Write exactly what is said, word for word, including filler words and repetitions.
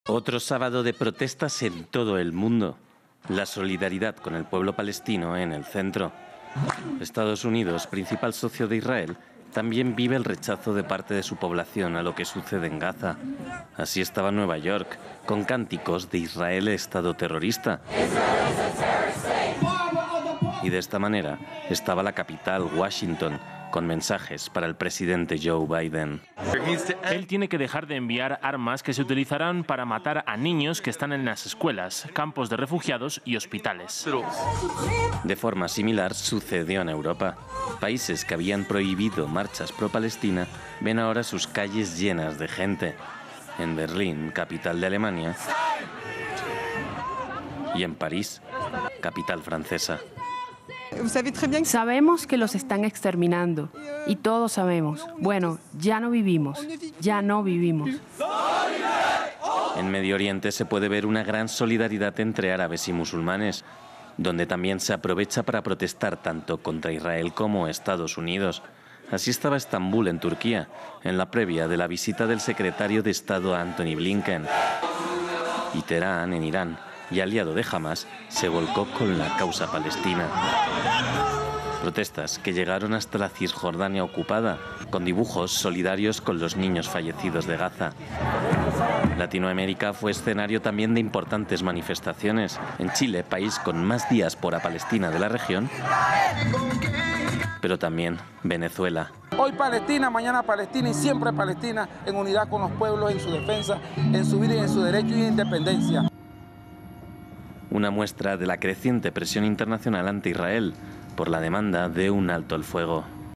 Otro sábado de protestas en todo el mundo. La solidaridad con el pueblo palestino en el centro. Estados Unidos, principal socio de Israel, también vive el rechazo de parte de su población a lo que sucede en Gaza. Así estaba Nueva York, con cánticos de Israel Estado terrorista. Y de esta manera estaba la capital, Washington, con mensajes para el presidente Joe Biden. Él tiene que dejar de enviar armas que se utilizarán para matar a niños que están en las escuelas, campos de refugiados y hospitales. De forma similar sucedió en Europa. Países que habían prohibido marchas pro-Palestina ven ahora sus calles llenas de gente. En Berlín, capital de Alemania, y en París, capital francesa. Sabemos que los están exterminando y todos sabemos, bueno, ya no vivimos, ya no vivimos. En Medio Oriente se puede ver una gran solidaridad entre árabes y musulmanes, donde también se aprovecha para protestar tanto contra Israel como Estados Unidos. Así estaba Estambul, en Turquía, en la previa de la visita del secretario de Estado Antony Blinken. Y Teherán, en Irán, y aliado de Hamas, se volcó con la causa palestina. Protestas que llegaron hasta la Cisjordania ocupada, con dibujos solidarios con los niños fallecidos de Gaza. Latinoamérica fue escenario también de importantes manifestaciones. En Chile, país con más diáspora palestina de la región, pero también Venezuela. Hoy Palestina, mañana Palestina y siempre Palestina, en unidad con los pueblos, en su defensa, en su vida y en su derecho y independencia. Una muestra de la creciente presión internacional ante Israel por la demanda de un alto el fuego.